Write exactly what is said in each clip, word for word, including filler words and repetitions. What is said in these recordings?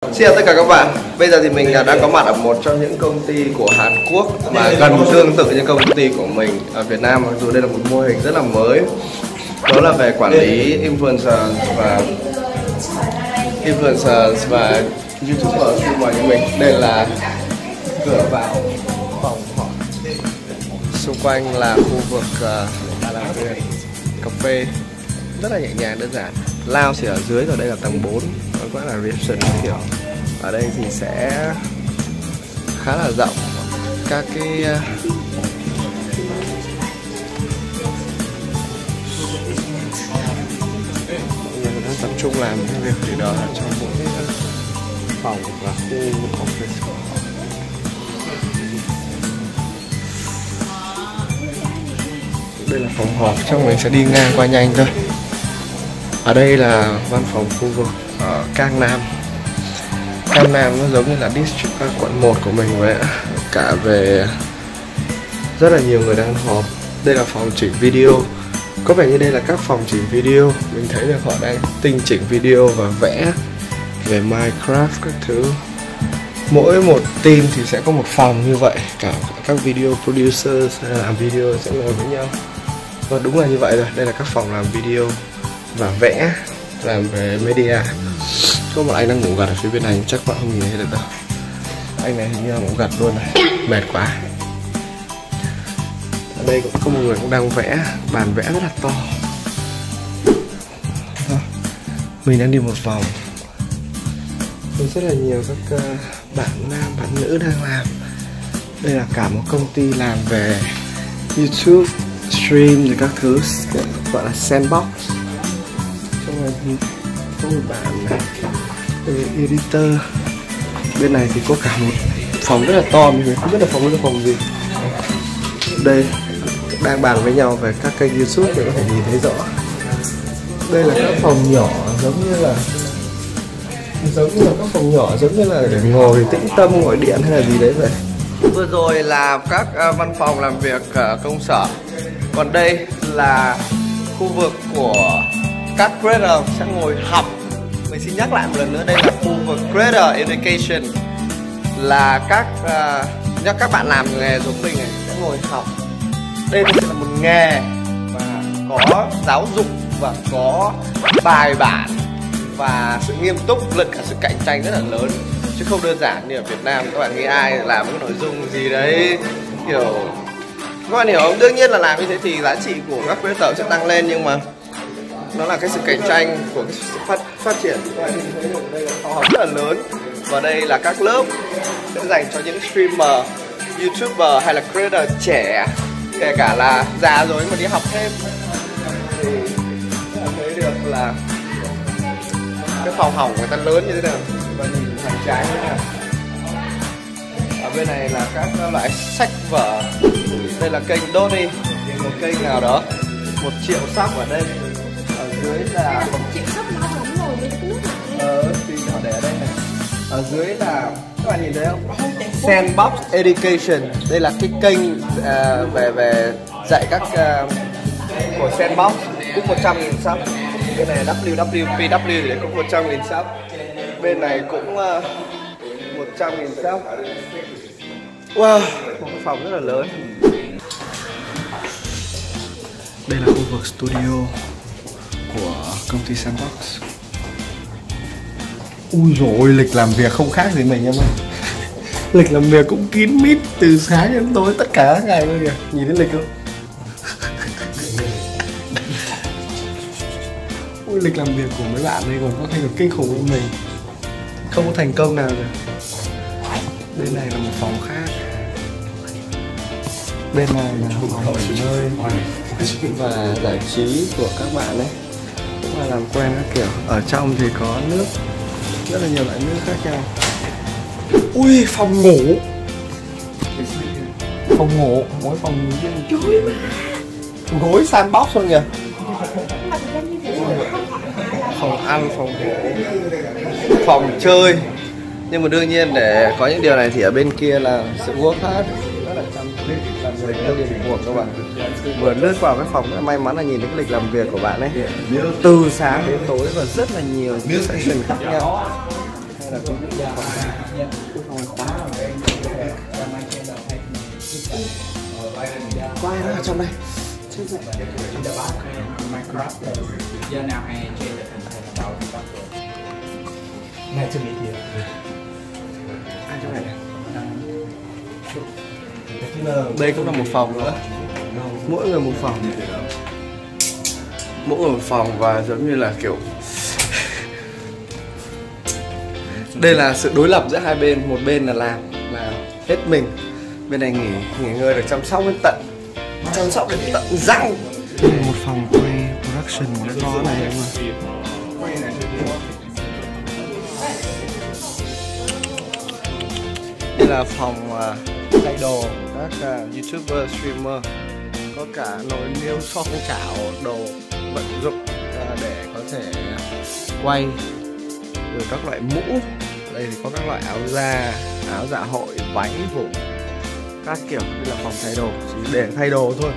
Xin chào tất cả các bạn. Bây giờ thì mình đang có mặt ở một trong những công ty của Hàn Quốc mà gần tương tự như công ty của mình ở Việt Nam, mặc dù đây là một mô hình rất là mới. Đó là về quản lý influencer và influencers và YouTuber xung quanh mình. Đây là cửa vào phòng họ. Xung quanh là khu vực uh, làm việc, cà phê, rất là nhẹ nhàng đơn giản. Lounge thì ở dưới, rồi đây là tầng bốn, nó gọi là reception kiểu. Ở đây thì sẽ khá là rộng, các cái uh, mọi người đang tập trung làm cái việc gì đó ở trong mỗi phòng và khu office của họ. Đây là phòng họp, trong mình sẽ đi ngang qua nhanh thôi. Ở đây là văn phòng khu vực ở Cang Nam. Cang Nam nó giống như là district quận một của mình vậy ạ. Cả về rất là nhiều người đang họp. Đây là phòng chỉnh video. Có vẻ như đây là các phòng chỉnh video. Mình thấy là họ đang tinh chỉnh video và vẽ về Minecraft các thứ. Mỗi một team thì sẽ có một phòng như vậy. Cả các video producers hay làm video sẽ ngồi với nhau. Và đúng là như vậy rồi. Đây là các phòng làm video và vẽ, làm về media. Có một anh đang ngủ gật ở phía bên này, chắc bạn không nhìn thấy được đâu. Anh này hình như là ngủ gật luôn này, mệt quá. Ở đây cũng có một người cũng đang vẽ, bàn vẽ rất là to. Mình đang đi một vòng, có rất là nhiều các bạn nam, bạn nữ đang làm. Đây là cả một công ty làm về YouTube, stream rồi các thứ, gọi là sandbox. Trong này thì có một bạn này, editor. Bên này thì có cả một phòng rất là to, mình không biết là phòng đó là phòng gì. Đây đang bàn với nhau về các kênh YouTube để có thể nhìn thấy rõ. Đây là các phòng nhỏ, giống như là giống như là các phòng nhỏ giống như là để ngồi tĩnh tâm, ngồi điện hay là gì đấy vậy. Vừa rồi là các uh, văn phòng làm việc uh, công sở. Còn đây là khu vực của các creator sẽ ngồi học. Mình xin nhắc lại một lần nữa, đây là khu vực creator education, là các uh, nhắc các bạn làm nghề giống mình này sẽ ngồi học. Đây là một nghề và có giáo dục và có bài bản và sự nghiêm túc, lẫn cả sự cạnh tranh rất là lớn, chứ không đơn giản như ở Việt Nam. Các bạn nghĩ ai làm cái nội dung gì đấy kiểu, các bạn hiểu không? Đương nhiên là làm như thế thì giá trị của các creator sẽ tăng lên, nhưng mà nó là cái sự cạnh tranh của cái sự phát, phát triển. Các bạn nhìn thấy đây là phòng học rất là lớn, và đây là các lớp sẽ dành cho những streamer, YouTuber hay là creator trẻ, kể cả là già rồi mà đi học thêm. Thì các bạn thấy được là cái phòng học người ta lớn như thế nào, và nhìn hàng trái như thế nào. Ở bên này là các loại sách vở. Đây là kênh Donny, một kênh nào đó, một triệu sub ở đây. Ở dưới là một triệu sub nó không ngồi với cái nước này. Ờ, thì họ để ở đây này. Ở dưới là, các bạn nhìn thấy không? Sandbox Education. Đây là cái kênh uh, về về dạy các uh, của Sandbox, cũng một trăm nghìn sub. Bên này W W P W thì đấy cũng một trăm nghìn sub. Bên này cũng uh, một trăm nghìn sub. Wow, một cái phòng rất là lớn. Đây là khu vực studio của công ty Sandbox. Ui dồi ôi, lịch làm việc không khác gì mình em ơi. Lịch làm việc cũng kín mít từ sáng đến tối tất cả các ngày luôn kìa. Nhìn thấy lịch không? Ui, lịch làm việc của mấy bạn đây còn có thay đổi kinh khủng hơn mình. Không có thành công nào rồi. Bên này là một phòng khác. Bên này là phòng nghỉ ngơi và giải trí của các bạn ấy, cũng là làm quen các kiểu. Ở trong thì có nước, rất là nhiều loại nước khác nhau. Ui, phòng ngủ. Phòng ngủ, mỗi phòng Trời mà gối sandbox luôn kìa. Phòng ăn, phòng ngủ, phòng chơi. Nhưng mà đương nhiên để có những điều này thì ở bên kia là sự work hard, rất là chăm chỉ làm việc theo lịch của các bạn. Vừa lướt vào cái phòng rất là may mắn là nhìn thấy cái lịch làm việc của bạn ấy, từ sáng đến tối và rất là nhiều những section khác nhau. Đây là cái phòng khóa. Có ai nữa ở trong đây? Chết rồi. Này chưa nghĩ gì. Ai trong này? Đây cũng là một phòng nữa. Mỗi người một phòng. Mỗi người một phòng và giống như là kiểu đây là sự đối lập giữa hai bên. Một bên là làm là hết mình, bên này nghỉ nghỉ ngơi được chăm sóc đến tận chăm sóc đến tận răng. Đây là một phòng quay production rất to này em ơi. Đây là phòng uh, thay đồ của các uh, YouTuber, streamer. Có cả nồi niêu, xoong chảo, đồ vận dụng uh, để có thể quay. Rồi các loại mũ. Đây thì có các loại áo da, áo dạ hội, váy, vũ, các kiểu. Đây là phòng thay đồ, chỉ để thay đồ thôi.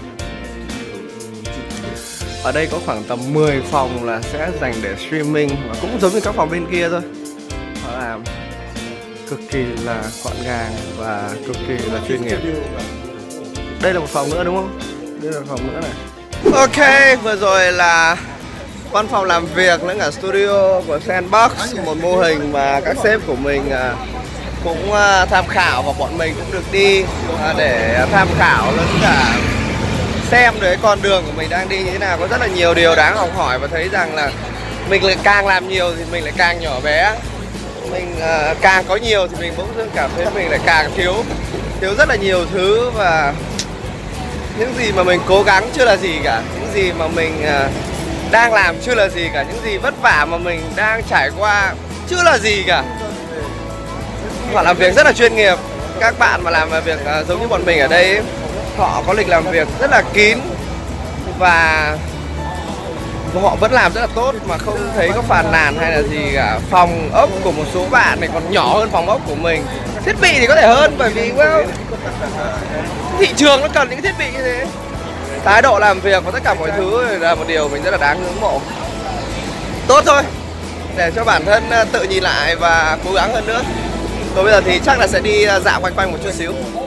Ở đây có khoảng tầm mười phòng là sẽ dành để streaming, và cũng giống như các phòng bên kia thôi. Họ làm cực kỳ là gọn gàng và cực kỳ là chuyên nghiệp. Đây là một phòng nữa đúng không? Đây là một phòng nữa này. Ok, vừa rồi là văn phòng làm việc lẫn cả studio của Sandbox, một mô hình mà các sếp của mình cũng tham khảo và bọn mình cũng được đi để tham khảo lẫn cả xem được cái con đường của mình đang đi như thế nào. Có rất là nhiều điều đáng học hỏi và thấy rằng là mình lại càng làm nhiều thì mình lại càng nhỏ bé. Mình uh, càng có nhiều thì mình bỗng dưng cảm thấy mình lại càng thiếu thiếu rất là nhiều thứ, và những gì mà mình cố gắng chưa là gì cả, những gì mà mình uh, đang làm chưa là gì cả, những gì vất vả mà mình đang trải qua chưa là gì cả. Họ làm việc rất là chuyên nghiệp. Các bạn mà làm việc uh, giống như bọn mình ở đây ấy, họ có lịch làm việc rất là kín và họ vẫn làm rất là tốt mà không thấy có phàn nàn hay là gì cả. Phòng ốc của một số bạn này còn nhỏ hơn phòng ốc của mình. Thiết bị thì có thể hơn bởi vì well, thị trường nó cần những thiết bị như thế. Thái độ làm việc và tất cả mọi thứ là một điều mình rất là đáng ngưỡng mộ. Tốt thôi, để cho bản thân tự nhìn lại và cố gắng hơn nữa. Còn bây giờ thì chắc là sẽ đi dạo quanh quanh một chút xíu.